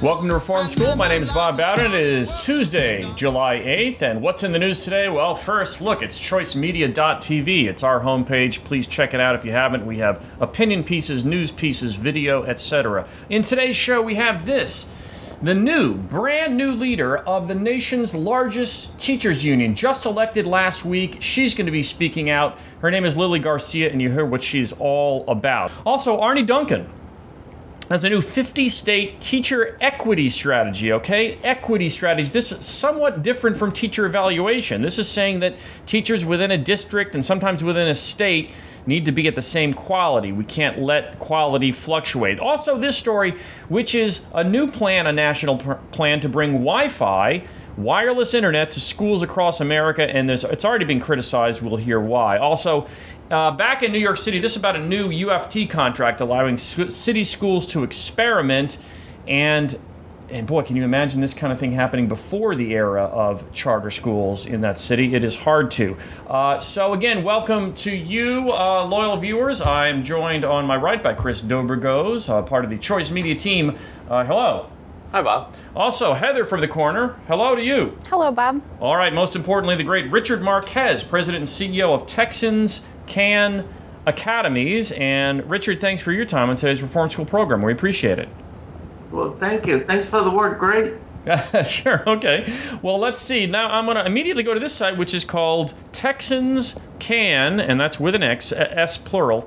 Welcome to Reform School. My name is Bob Bowden. It is Tuesday, July 8th, and what's in the news today? Well, first, look, it's choicemedia.tv. It's our homepage. Please check it out if you haven't. We have opinion pieces, news pieces, video, etc. In today's show, we have this. The brand new leader of the nation's largest teachers union, just elected last week. She's going to be speaking out. Her name is Lily Garcia, and you heard what she's all about. Also, Arne Duncan has a new 50-state teacher equity strategy, okay? Equity strategy. This is somewhat different from teacher evaluation. This is saying that teachers within a district and sometimes within a state need to be at the same quality. We can't let quality fluctuate. Also, this story, which is a new plan, a national plan to bring Wi-Fi, wireless internet to schools across America, and it's already been criticized. We'll hear why. Also, back in New York City, this is about a new UFT contract allowing city schools to experiment, and boy, can you imagine this kind of thing happening before the era of charter schools in that city? It is hard to. So again, welcome to you, loyal viewers. I'm joined on my right by Chris Dobrogos, part of the Choice Media team. Hello. Hi, Bob. Also, Heather from the corner. Hello to you. Hello, Bob. All right, most importantly, the great Richard Marquez, President and CEO of Texans Can Academies. And Richard, thanks for your time on today's Reform School program. We appreciate it. Well, thank you. Thanks for the word great. Sure, okay. Well, let's see. Now I'm going to immediately go to this site, which is called Texans Can, and that's with an X, S plural,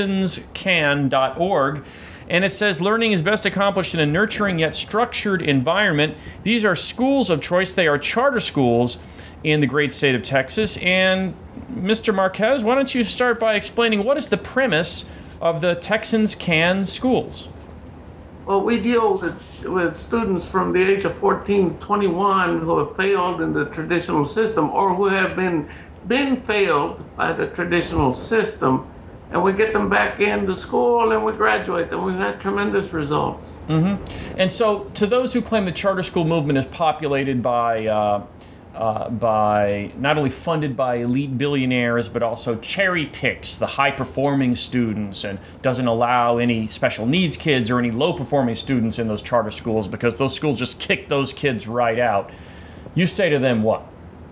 texanscan.org. And it says learning is best accomplished in a nurturing yet structured environment. These are schools of choice. They are charter schools in the great state of Texas. And Mr. Marquez, why don't you start by explaining what is the premise of the Texans Can schools? Well, we deal with students from the age of 14 to 21 who have failed in the traditional system or who have been failed by the traditional system. And we get them back into school and we graduate them. We've had tremendous results. Mm-hmm. And so to those who claim the charter school movement is populated by not only funded by elite billionaires, but also cherry picks the high-performing students and doesn't allow any special needs kids or any low-performing students in those charter schools because those schools just kick those kids right out. You say to them what?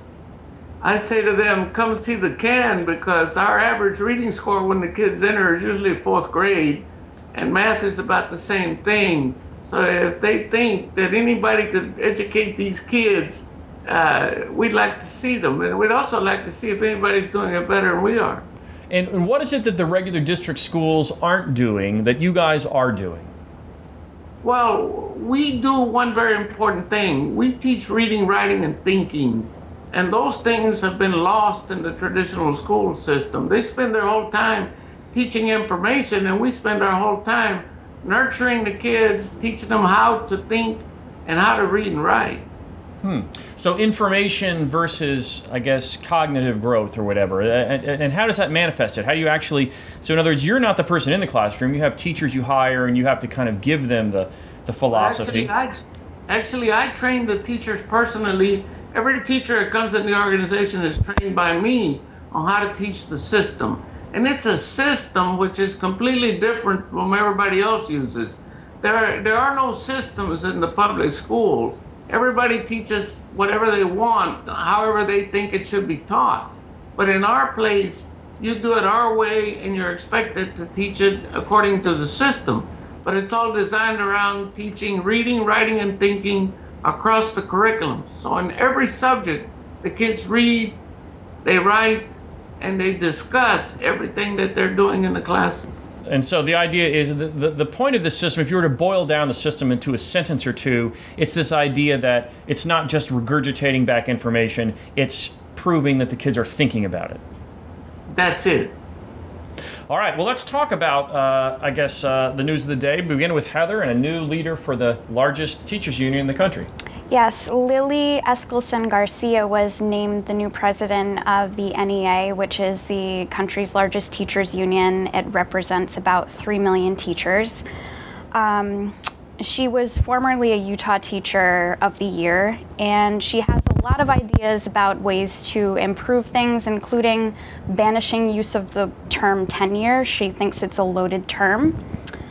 I say to them, come see the Can, because our average reading score when the kids enter is usually 4th grade, and math is about the same thing. So if they think that anybody could educate these kids, we'd like to see them. And we'd also like to see if anybody's doing it better than we are. And what is it that the regular district schools aren't doing that you guys are doing? Well, we do one very important thing. We teach reading, writing, and thinking. And those things have been lost in the traditional school system. They spend their whole time teaching information, and we spend our whole time nurturing the kids, teaching them how to think and how to read and write. So information versus, I guess, cognitive growth or whatever. And how does that manifest it? How do you actually... So in other words, you're not the person in the classroom. You have teachers you hire, and you have to kind of give them the philosophy. Actually, I train the teachers personally. Every teacher that comes in the organization is trained by me on how to teach the system. And it's a system which is completely different from everybody else uses. There are no systems in the public schools. Everybody teaches whatever they want, however they think it should be taught. But in our place, you do it our way and you're expected to teach it according to the system. But it's all designed around teaching reading, writing, and thinking across the curriculum. So in every subject, the kids read, they write, and they discuss everything that they're doing in the classes. And so the idea is the point of the system, if you were to boil down the system into a sentence or two, it's this idea that it's not just regurgitating back information, it's proving that the kids are thinking about it. That's it. All right, well, let's talk about, the news of the day. We begin with Heather and a new leader for the largest teachers union in the country. Yes, Lily Eskelsen Garcia was named the new president of the NEA, which is the country's largest teachers union. It represents about 3 million teachers. She was formerly a Utah Teacher of the Year, and she has a lot of ideas about ways to improve things, including banishing use of the term tenure. She thinks it's a loaded term.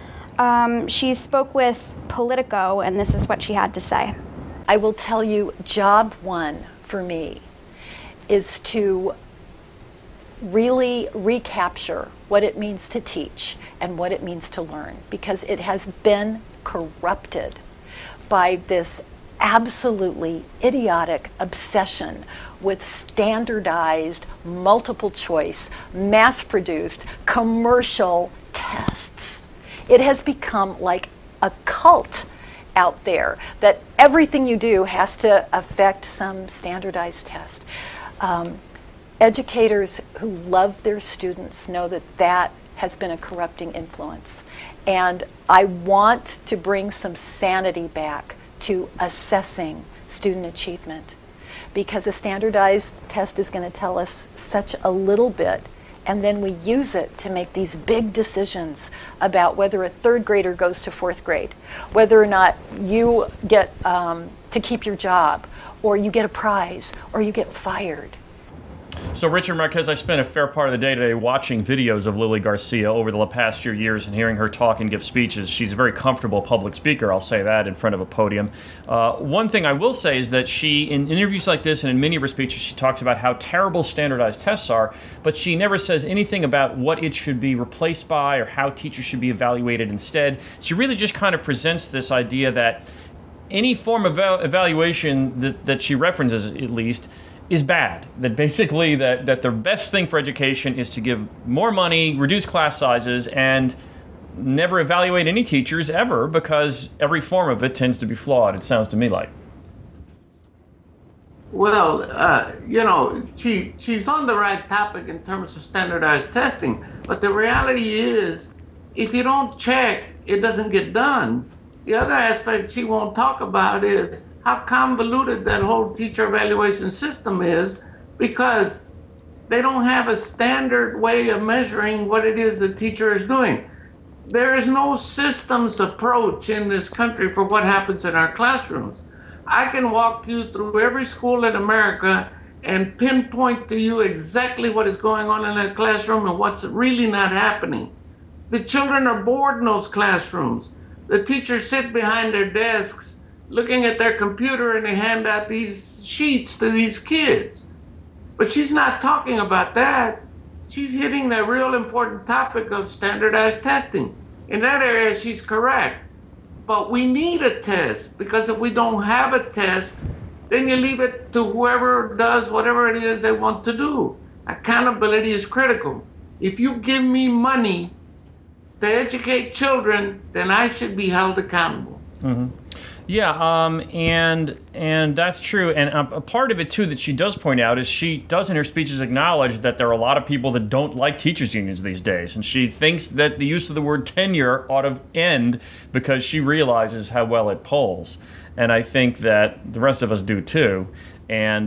She spoke with Politico, and this is what she had to say. I will tell you, job one for me is to really recapture what it means to teach and what it means to learn, because it has been corrupted by this absolutely idiotic obsession with standardized, multiple choice, mass-produced, commercial tests. It has become like a cult out there that everything you do has to affect some standardized test. Educators who love their students know that that has been a corrupting influence. And I want to bring some sanity back to assessing student achievement, because a standardized test is going to tell us such a little bit, and then we use it to make these big decisions about whether a third grader goes to fourth grade, whether or not you get to keep your job, or you get a prize, or you get fired. So, Richard Marquez, I spent a fair part of the day today watching videos of Lily Garcia over the past few years and hearing her talk and give speeches. She's a very comfortable public speaker, I'll say that, in front of a podium. One thing I will say is that she, in interviews like this and in many of her speeches, she talks about how terrible standardized tests are, but she never says anything about what it should be replaced by or how teachers should be evaluated instead. She really just kind of presents this idea that any form of evaluation that she references, at least, is bad. That basically that the best thing for education is to give more money, reduce class sizes, and never evaluate any teachers ever, because every form of it tends to be flawed, it sounds to me like. Well, she's on the right topic in terms of standardized testing, but the reality is, if you don't check, it doesn't get done. The other aspect she won't talk about is how convoluted that whole teacher evaluation system is, because they don't have a standard way of measuring what it is the teacher is doing. There is no systems approach in this country for what happens in our classrooms. I can walk you through every school in America and pinpoint to you exactly what is going on in that classroom and what's really not happening. The children are bored in those classrooms. The teachers sit behind their desks looking at their computer, and they hand out these sheets to these kids. But she's not talking about that. She's hitting the real important topic of standardized testing. In that area, she's correct. But we need a test, because if we don't have a test, then you leave it to whoever does whatever it is they want to do. Accountability is critical. If you give me money to educate children, then I should be held accountable. Mm-hmm. Yeah, and that's true. And a part of it, too, that she does point out is she does in her speeches acknowledge that there are a lot of people that don't like teachers' unions these days. And she thinks that the use of the word tenure ought to end, because she realizes how well it polls. And I think that the rest of us do, too. And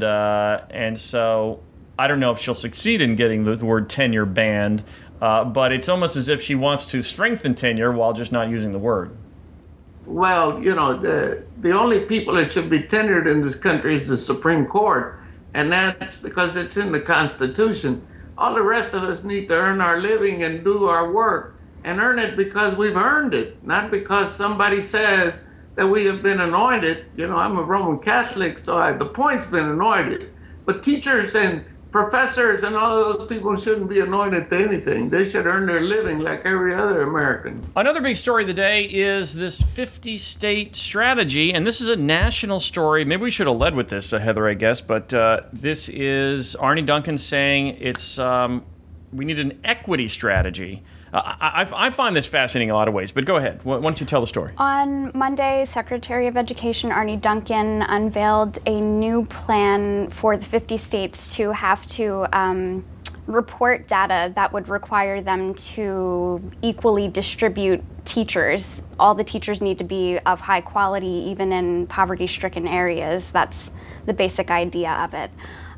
so I don't know if she'll succeed in getting the word tenure banned, but it's almost as if she wants to strengthen tenure while just not using the word. Well, the only people that should be tenured in this country is the Supreme Court, and that's because it's in the Constitution. All the rest of us need to earn our living and do our work, and earn it because we've earned it, not because somebody says that we have been anointed. I'm a Roman Catholic, so the point's been anointed. But teachers and professors and all of those people shouldn't be anointed to anything. They should earn their living like every other American. Another big story of the day is this 50-state strategy, and this is a national story. Maybe we should have led with this, Heather, I guess, but this is Arne Duncan saying we need an equity strategy. I find this fascinating in a lot of ways, but go ahead. Why don't you tell the story? On Monday, Secretary of Education Arne Duncan unveiled a new plan for the 50 states to have to report data that would require them to equally distribute teachers. All the teachers need to be of high quality, even in poverty-stricken areas. That's the basic idea of it.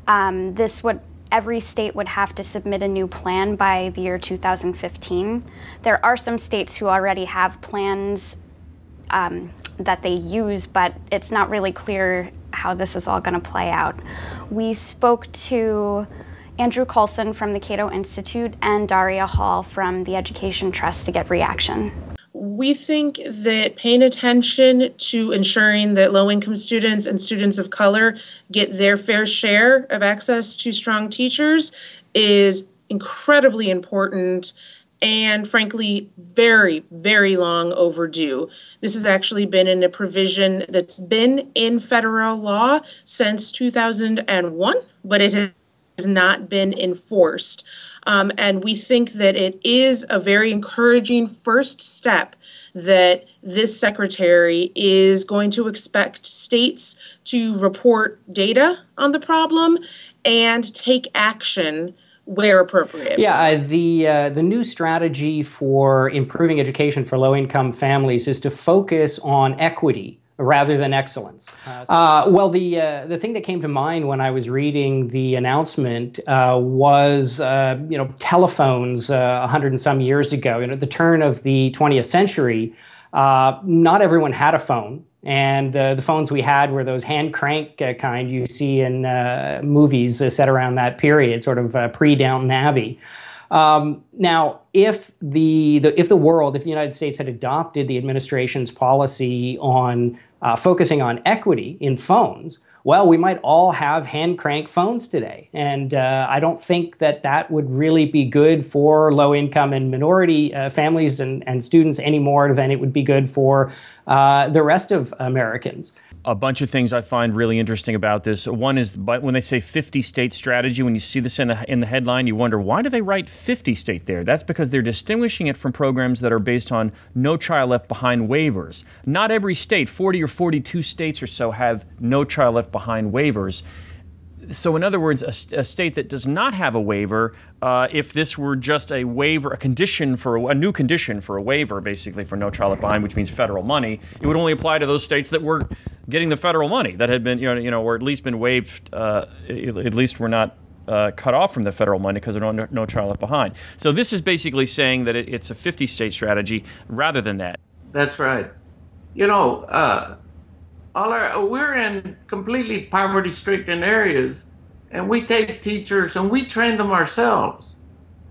Every state would have to submit a new plan by the year 2015. There are some states who already have plans that they use, but it's not really clear how this is all going to play out. We spoke to Andrew Coulson from the Cato Institute and Daria Hall from the Education Trust to get reaction. we think that paying attention to ensuring that low-income students and students of color get their fair share of access to strong teachers is incredibly important and frankly, very, very long overdue. This has actually been in a provision that's been in federal law since 2001, but it has not been enforced. And we think that it is a very encouraging first step that this secretary is going to expect states to report data on the problem and take action where appropriate. Yeah, the new strategy for improving education for low-income families is to focus on equity rather than excellence. Well, the thing that came to mind when I was reading the announcement was telephones 100 and some years ago. At the turn of the 20th century, not everyone had a phone. And the phones we had were those hand crank kind you see in movies set around that period, sort of pre-Downton Abbey. Now, if the United States had adopted the administration's policy on focusing on equity in phones, well, we might all have hand crank phones today. And I don't think that would really be good for low income and minority families and students any more than it would be good for the rest of Americans. A bunch of things I find really interesting about this. One is when they say 50-state strategy, when you see this in the headline, you wonder, why do they write 50-state there? That's because they're distinguishing it from programs that are based on No Child Left Behind waivers. Not every state, 40 or 42 states or so, have No Child Left Behind waivers. So in other words, a state that does not have a waiver, if this were just a waiver, a new condition for a waiver, basically for No Child Left Behind, which means federal money, it would only apply to those states that were getting the federal money, that had been, or at least been waived, at least were not cut off from the federal money because they're No Child Left Behind. So this is basically saying that it's a 50-state strategy rather than that. That's right. We're in completely poverty-stricken areas, and we take teachers and we train them ourselves.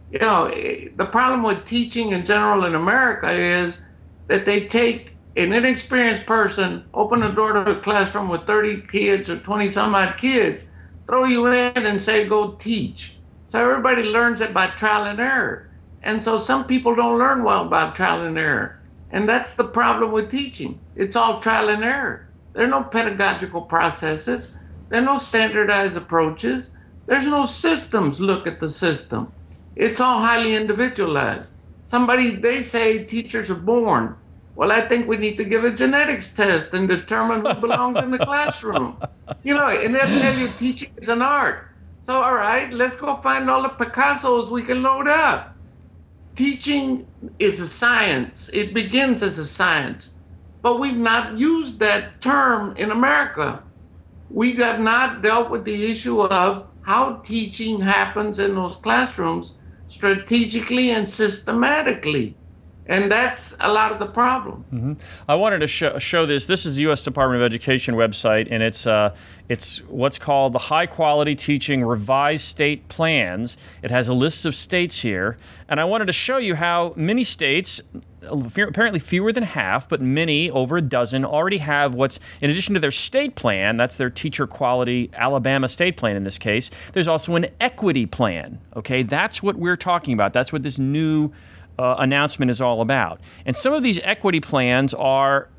The problem with teaching in general in America is that they take an inexperienced person, open the door to a classroom with 30 kids or 20-some-odd kids, throw you in and say, go teach. So everybody learns it by trial and error. And so some people don't learn well by trial and error. And that's the problem with teaching. It's all trial and error. There are no pedagogical processes. There are no standardized approaches. There's no systems look at the system. It's all highly individualized. They say teachers are born. Well, I think we need to give a genetics test and determine who belongs in the classroom. And they'll tell you teaching is an art. So, all right, let's go find all the Picassos we can load up. Teaching is a science. It begins as a science. But we've not used that term in America. We have not dealt with the issue of how teaching happens in those classrooms strategically and systematically. And that's a lot of the problem. Mm-hmm. I wanted to show this. This is the U.S. Department of Education website, and it's what's called the High Quality Teaching Revised State Plans. It has a list of states here, and I wanted to show you how many states, apparently fewer than half, but many, over a dozen, already have what's, in addition to their state plan, that's their teacher quality Alabama state plan in this case, there's also an equity plan. Okay, that's what we're talking about. That's what this new announcement is all about. And some of these equity plans are,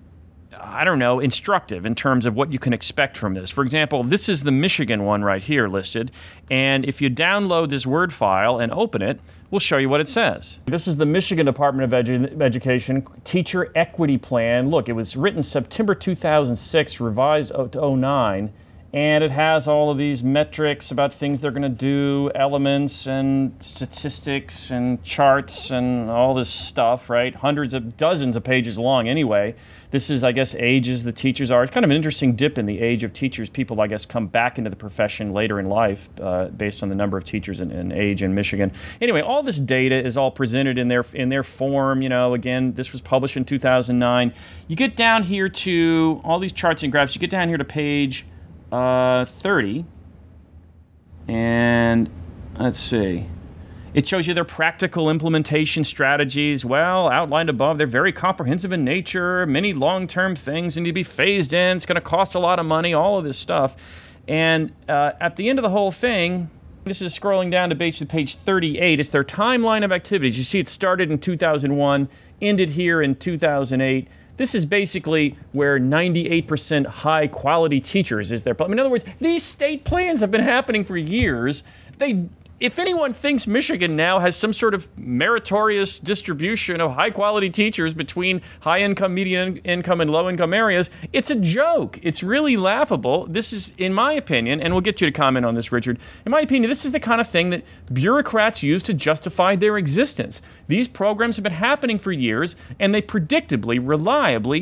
instructive in terms of what you can expect from this. For example, this is the Michigan one right here listed. And if you download this Word file and open it, we'll show you what it says. This is the Michigan Department of Education Teacher Equity Plan. Look, it was written September 2006, revised to 2009. And it has all of these metrics about things they're going to do, elements and statistics and charts and all this stuff, right? Dozens of pages long anyway. This is, I guess, ages the teachers are. It's kind of an interesting dip in the age of teachers. People, I guess, come back into the profession later in life based on the number of teachers and age in Michigan. Anyway, all this data is all presented in their form. Again, this was published in 2009. You get down here to all these charts and graphs. You get down here to page 30, and let's see. It shows you their practical implementation strategies. Well, outlined above, they're very comprehensive in nature, many long-term things need to be phased in. It's going to cost a lot of money, all of this stuff. And at the end of the whole thing, this is scrolling down to page 38. It's their timeline of activities. You see it started in 2001, ended here in 2008. This is basically where 98% high-quality teachers is their plan. In other words, these state plans have been happening for years. If anyone thinks Michigan now has some sort of meritorious distribution of high-quality teachers between high-income, median-income, and low-income areas, it's a joke. It's really laughable. This is, in my opinion, and we'll get you to comment on this, Richard, in my opinion, this is the kind of thing that bureaucrats use to justify their existence. These programs have been happening for years, and they predictably, reliably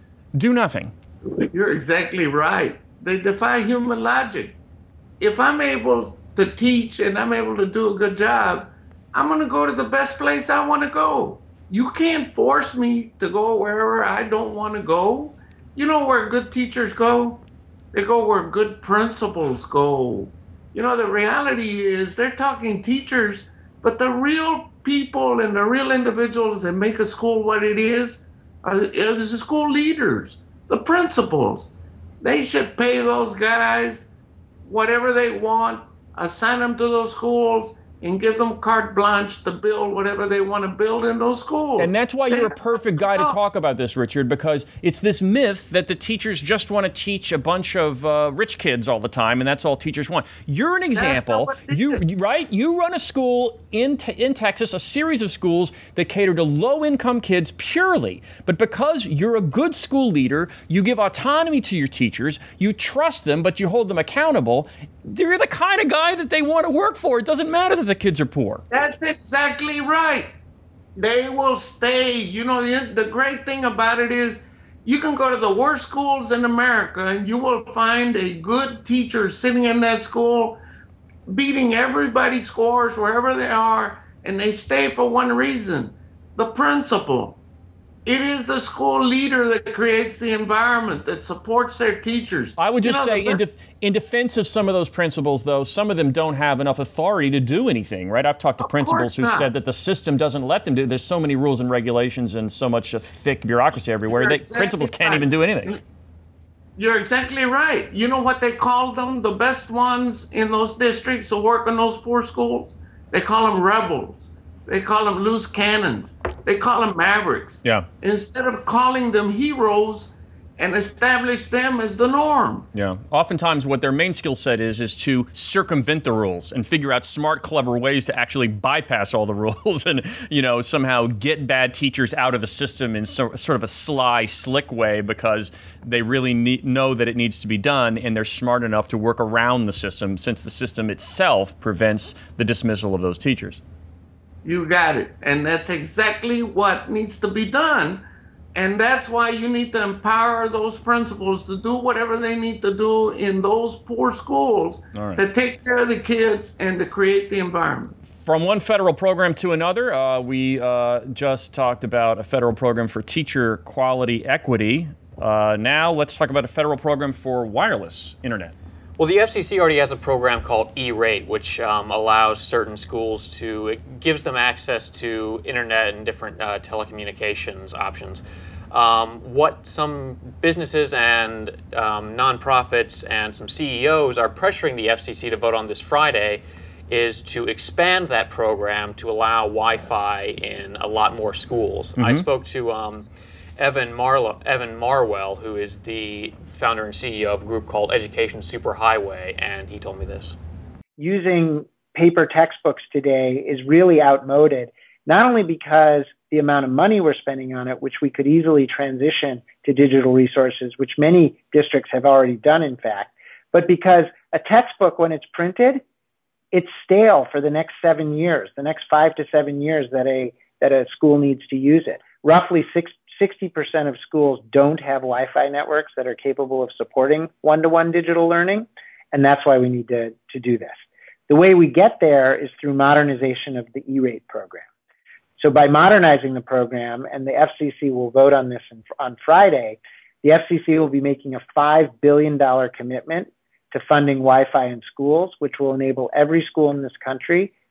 do nothing. You're exactly right. They defy human logic. If I'm able to teach and I'm able to do a good job, I'm going to go to the best place I want to go. You can't force me to go wherever I don't want to go. You know where good teachers go? They go where good principals go. You know, the reality is they're talking teachers, but the real people and the real individuals that make a school what it is are the school leaders, the principals. They should pay those guys whatever they want, assign them to those schools, and give them carte blanche to build whatever they want to build in those schools. And that's why you're a perfect guy to talk about this, Richard, because it's this myth that the teachers just want to teach a bunch of rich kids all the time, and that's all teachers want. You're an example. Right? You run a school in Texas, a series of schools that cater to low-income kids purely. But because you're a good school leader, you give autonomy to your teachers, you trust them, but you hold them accountable. They're the kind of guy that they want to work for. It doesn't matter that the kids are poor. That's exactly right. They will stay. You know, the great thing about it is you can go to the worst schools in America and you will find a good teacher sitting in that school beating everybody's scores wherever they are, and they stay for one reason: the principal. It is the school leader that creates the environment that supports their teachers. I would just say, in defense of some of those principals, though, some of them don't have enough authority to do anything, right? I've talked to principals who said that the system doesn't let them do. There's so many rules and regulations and so much thick bureaucracy everywhere that principals can't even do anything. You're exactly right. You know what they call them? The best ones in those districts who work in those poor schools? They call them rebels. They call them loose cannons. They call them mavericks. Yeah. Instead of calling them heroes and establish them as the norm. Yeah. Oftentimes what their main skill set is to circumvent the rules and figure out smart, clever ways to actually bypass all the rules and, you know, somehow get bad teachers out of the system in sort of a sly, slick way because they really know that it needs to be done, and they're smart enough to work around the system since the system itself prevents the dismissal of those teachers. You got it. And that's exactly what needs to be done. And that's why you need to empower those principals to do whatever they need to do in those poor schools to take care of the kids and to create the environment. From one federal program to another, we just talked about a federal program for teacher quality equity. Now let's talk about a federal program for wireless internet. Well, the FCC already has a program called E-Rate, which allows certain schools to, it gives them access to internet and different telecommunications options. What some businesses and nonprofits and some CEOs are pressuring the FCC to vote on this Friday is to expand that program to allow Wi-Fi in a lot more schools. I spoke to Evan Marwell, who is the founder and CEO of a group called Education Superhighway, and he told me this. Using paper textbooks today is really outmoded, not only because the amount of money we're spending on it, which we could easily transition to digital resources, which many districts have already done, in fact, but because a textbook, when it's printed, it's stale for the next 7 years, the next 5 to 7 years that a school needs to use it. Roughly 60% of schools don't have Wi-Fi networks that are capable of supporting one-to-one digital learning, and that's why we need to do this. The way we get there is through modernization of the E-Rate program. So by modernizing the program, and the FCC will vote on this on Friday, the FCC will be making a $5 billion commitment to funding Wi-Fi in schools, which will enable every school in this country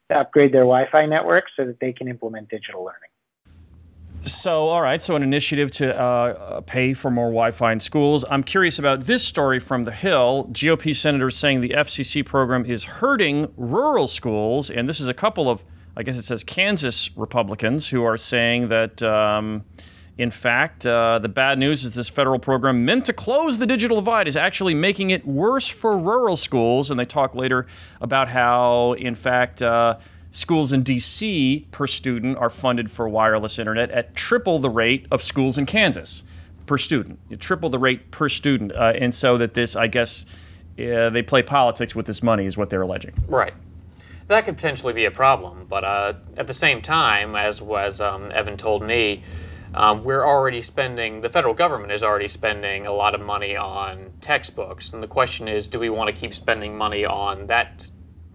to upgrade their Wi-Fi network so that they can implement digital learning. So, all right, so an initiative to pay for more Wi-Fi in schools. I'm curious about this story from The Hill. GOP senators saying the FCC program is hurting rural schools, and this is a couple of, I guess it says Kansas Republicans who are saying that, in fact, the bad news is this federal program meant to close the digital divide is actually making it worse for rural schools, and they talk later about how, in fact, schools in D.C. per student are funded for wireless internet at triple the rate of schools in Kansas per student. Triple the rate per student. And so that this, I guess, they play politics with this money is what they're alleging. Right. That could potentially be a problem. But at the same time, as Evan told me, we're already spending, the federal government is already spending a lot of money on textbooks. And the question is, do we want to keep spending money on that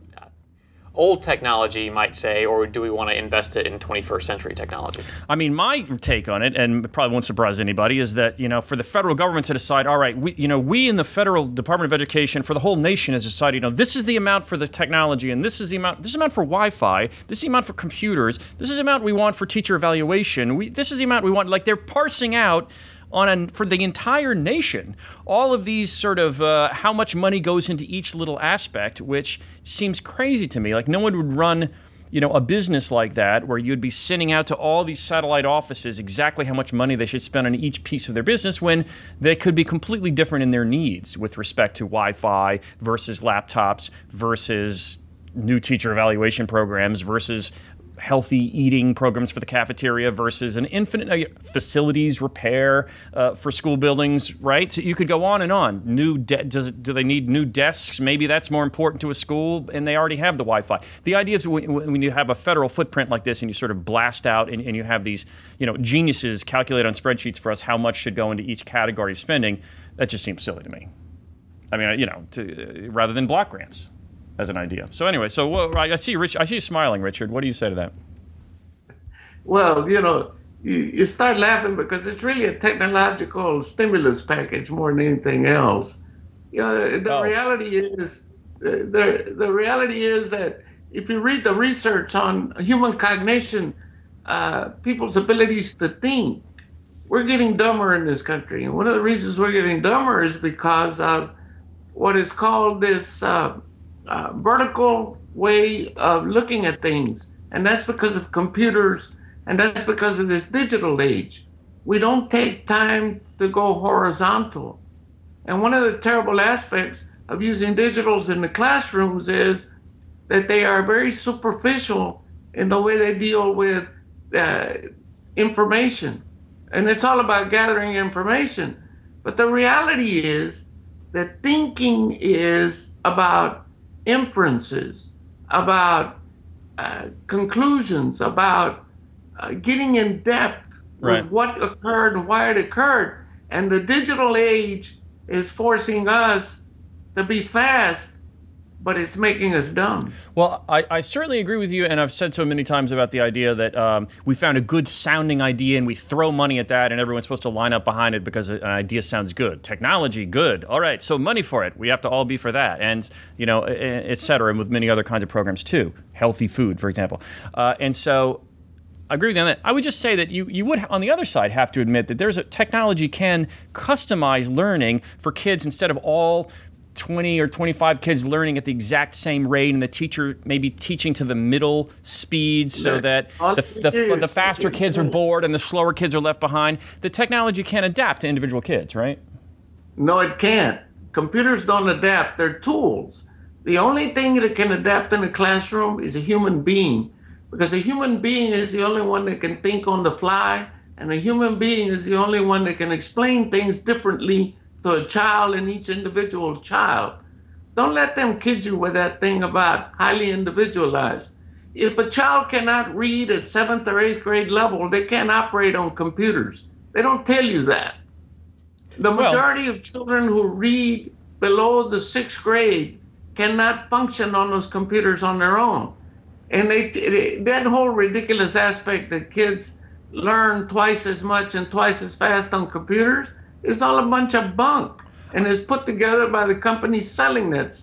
old technology, you might say, or do we want to invest it in 21st century technology? I mean, my take on it, and it probably won't surprise anybody, is that, for the federal government to decide, all right, we in the Federal Department of Education, for the whole nation, has decided, this is the amount for the technology, and this is the amount for Wi-Fi, this is the amount for computers, this is the amount we want for teacher evaluation, this is the amount we want. Like, they're parsing out for the entire nation, all of these sort of how much money goes into each little aspect, which seems crazy to me. Like, no one would run, a business like that where you'd be sending out to all these satellite offices exactly how much money they should spend on each piece of their business when they could be completely different in their needs with respect to Wi-Fi versus laptops versus new teacher evaluation programs versus healthy eating programs for the cafeteria versus an infinite facilities repair for school buildings, right? So you could go on and on. Do they need new desks? Maybe that's more important to a school, and they already have the Wi-Fi. The idea is when you have a federal footprint like this and you sort of blast out and you have these, geniuses calculate on spreadsheets for us how much should go into each category of spending, that just seems silly to me. I mean, rather than block grants as an idea. So anyway, I see you smiling, Richard. What do you say to that? Well, you start laughing because it's really a technological stimulus package more than anything else. The reality is that if you read the research on human cognition, people's abilities to think, we're getting dumber in this country. And one of the reasons we're getting dumber is because of what is called this vertical way of looking at things. And that's because of computers, and that's because of this digital age. We don't take time to go horizontal. And one of the terrible aspects of using digitals in the classrooms is that they are very superficial in the way they deal with information. And it's all about gathering information. But the reality is that thinking is about inferences, about conclusions, about getting in depth with what occurred and why it occurred. And the digital age is forcing us to be fast, but it's making us dumb. Well, I certainly agree with you, and I've said so many times about the idea that we found a good sounding idea and we throw money at that and everyone's supposed to line up behind it because an idea sounds good. Technology, good. All right, so money for it. We have to all be for that, and, et cetera, and with many other kinds of programs too. Healthy food, for example. And so I agree with you on that. I would just say that you would, on the other side, have to admit that technology can customize learning for kids instead of all 20 or 25 kids learning at the exact same rate and the teacher maybe teaching to the middle speed so that the faster kids are bored and the slower kids are left behind. The technology can adapt to individual kids, right? No, it can't. Computers don't adapt. They're tools. The only thing that can adapt in a classroom is a human being, because a human being is the only one that can think on the fly, and a human being is the only one that can explain things differently to a child and each individual child. Don't let them kid you with that thing about highly individualized. If a child cannot read at 7th or 8th grade level, they can't operate on computers. They don't tell you that. The majority of children who read below the 6th grade cannot function on those computers on their own. And that whole ridiculous aspect that kids learn twice as much and twice as fast on computers, it's all a bunch of bunk, and it's put together by the companies selling that stuff.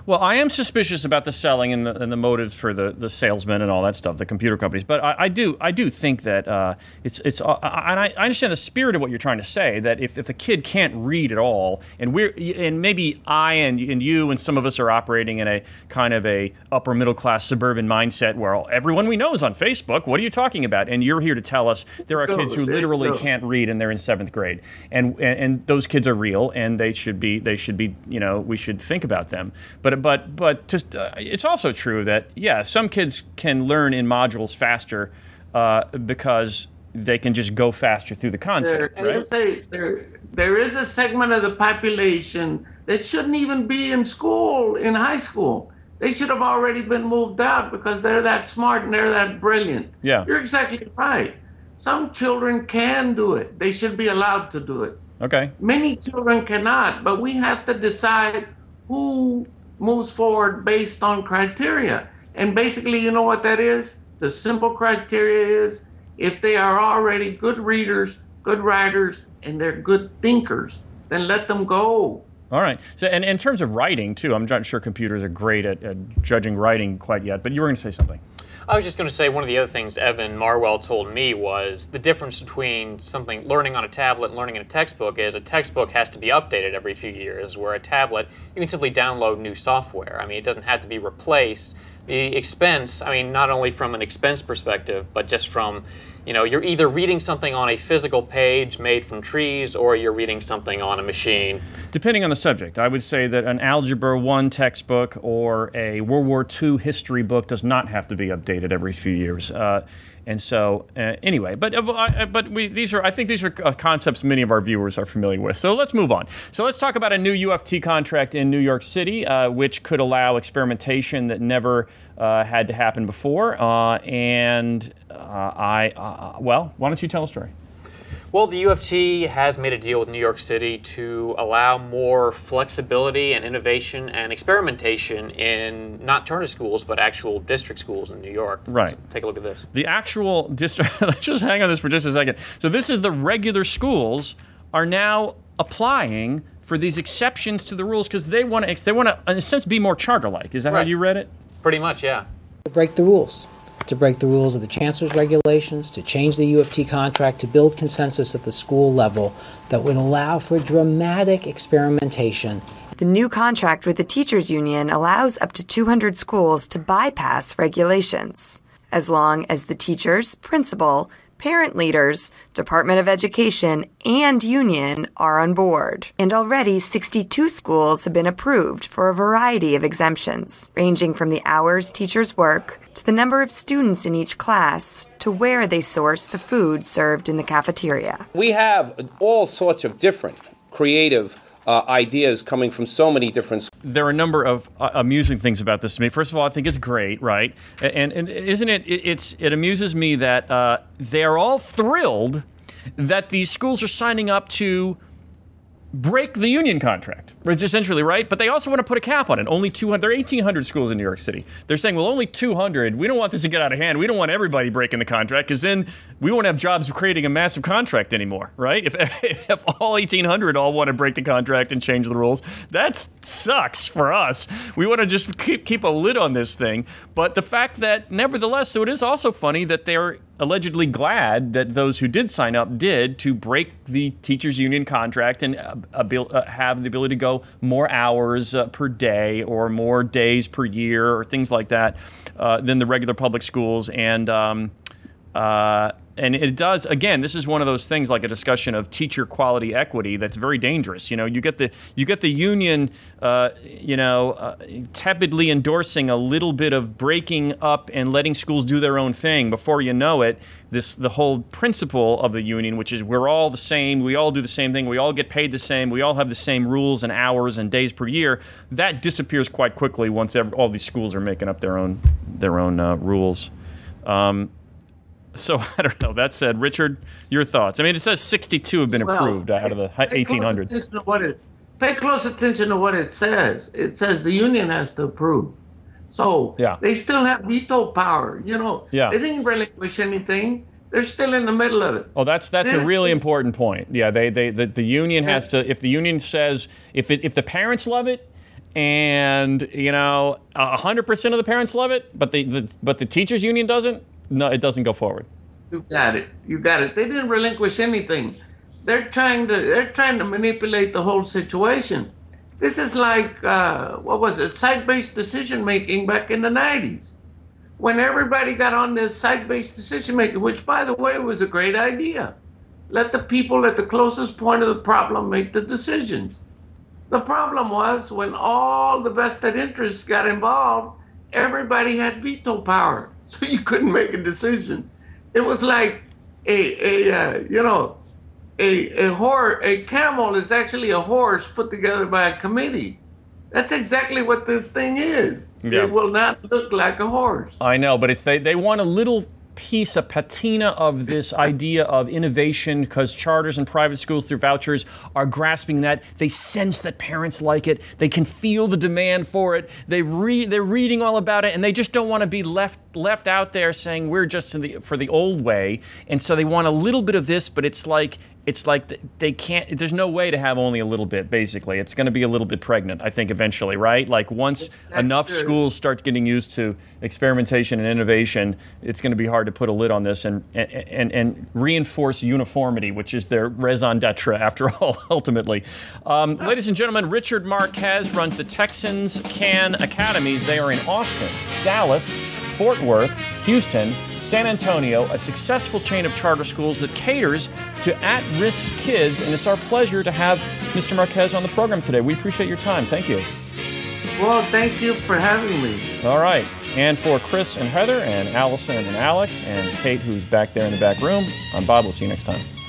Well, I am suspicious about the selling and the motives for the salesmen and all that stuff, the computer companies. But I do think that and I understand the spirit of what you're trying to say. That if a kid can't read at all, and maybe I and you and some of us are operating in a kind of a upper middle class suburban mindset where everyone we know is on Facebook. What are you talking about? And you're here to tell us there are kids who literally can't read and they're in 7th grade, and those kids are real and they should be we should think about them. But just, it's also true that, some kids can learn in modules faster because they can just go faster through the content. There is a segment of the population that shouldn't even be in school, in high school. They should have already been moved out because they're that smart and they're that brilliant. Yeah. You're exactly right. Some children can do it. They should be allowed to do it. Okay. Many children cannot, but we have to decide who moves forward based on criteria. And basically, you know what that is? The simple criteria is if they are already good readers, good writers, and they're good thinkers, then let them go. All right. So, and in terms of writing, too, I'm not sure computers are great at judging writing quite yet, but you were going to say something. I was just going to say one of the other things Evan Marwell told me was the difference between something learning on a tablet and learning in a textbook is a textbook has to be updated every few years, where a tablet, you can simply download new software. I mean, it doesn't have to be replaced. The expense, I mean, not only from an expense perspective, but just from, you're either reading something on a physical page made from trees or you're reading something on a machine. Depending on the subject, I would say that an Algebra 1 textbook or a World War II history book does not have to be updated every few years. Anyway, I think these are concepts many of our viewers are familiar with. So let's move on. So let's talk about a new UFT contract in New York City, which could allow experimentation that never had to happen before. Why don't you tell a story? Well, the UFT has made a deal with New York City to allow more flexibility and innovation and experimentation in not charter schools, but actual district schools in New York. Right. So take a look at this. The actual district, let's just hang on this for just a second. So this is the regular schools are now applying for these exceptions to the rules because they want to, in a sense, be more charter-like. Is that how you read it? Pretty much, yeah. To break the rules of the chancellor's regulations, to change the UFT contract, to build consensus at the school level that would allow for dramatic experimentation. The new contract with the teachers union allows up to 200 schools to bypass regulations, as long as the teachers, principal, parent leaders, Department of Education, and union are on board. And already 62 schools have been approved for a variety of exemptions, ranging from the hours teachers work to the number of students in each class to where they source the food served in the cafeteria. We have all sorts of different creative ideas coming from so many different schools. There are a number of amusing things about this to me. First of all, I think it's great, right? And isn't it? It amuses me that they are all thrilled that these schools are signing up to break the union contract. It's essentially, right? But they also want to put a cap on it. Only 200. There are 1,800 schools in New York City. They're saying, well, only 200. We don't want this to get out of hand. We don't want everybody breaking the contract because then we won't have jobs creating a massive contract anymore, right? If all 1,800 all want to break the contract and change the rules, that sucks for us. We want to just keep a lid on this thing. But the fact that, nevertheless, so it is also funny that they're allegedly glad that those who did sign up did to break the teachers union contract and have the ability to go more hours per day or more days per year or things like that than the regular public schools. And it does, again, this is one of those things like a discussion of teacher quality equity that's very dangerous. You get the union, tepidly endorsing a little bit of breaking up and letting schools do their own thing. Before you know it, the whole principle of the union, which is we're all the same, we all do the same thing, we all get paid the same, we all have the same rules and hours and days per year, that disappears quite quickly once all these schools are making up their own rules. So, I don't know. That said, Richard, your thoughts? I mean, it says 62 have been approved out of the 1,800. Pay close attention to what it says. It says the union has to approve. So, they still have veto power. They didn't relinquish anything. They're still in the middle of it. Oh, that's a really important point. Yeah, the union has to, if the union says, if the parents love it, and 100% of the parents love it, but the teachers union doesn't. No, it doesn't go forward. You got it. They didn't relinquish anything. They're trying to manipulate the whole situation. This is like site-based decision making back in the 90s, when everybody got on this site-based decision making, which, by the way, was a great idea. Let the people at the closest point of the problem make the decisions. The problem was when all the vested interests got involved, everybody had veto power, so you couldn't make a decision. It was like a camel is actually a horse put together by a committee. That's exactly what this thing is. Yeah. It will not look like a horse. I know, but they want a little piece, a patina of this idea of innovation, because charters and private schools through vouchers are grasping that. They sense that parents like it. They can feel the demand for it. They're reading all about it, and they just don't want to be left out there saying we're just for the old way. And so they want a little bit of this, but it's like they can't. There's no way to have only a little bit. Basically, it's going to be a little bit pregnant, I think, eventually, right? Like once enough schools start getting used to experimentation and innovation, it's going to be hard to put a lid on this and reinforce uniformity, which is their raison d'etre, after all, ultimately. Ladies and gentlemen, Richard Marquez runs the Texans Can Academies. They are in Austin, Dallas, Fort Worth, Houston, San Antonio, a successful chain of charter schools that caters to at-risk kids, and it's our pleasure to have Mr. Marquez on the program today. We appreciate your time. Thank you. Well, thank you for having me. All right. And for Chris and Heather and Allison and Alex and Kate, who's back there in the back room, I'm Bob. We'll see you next time.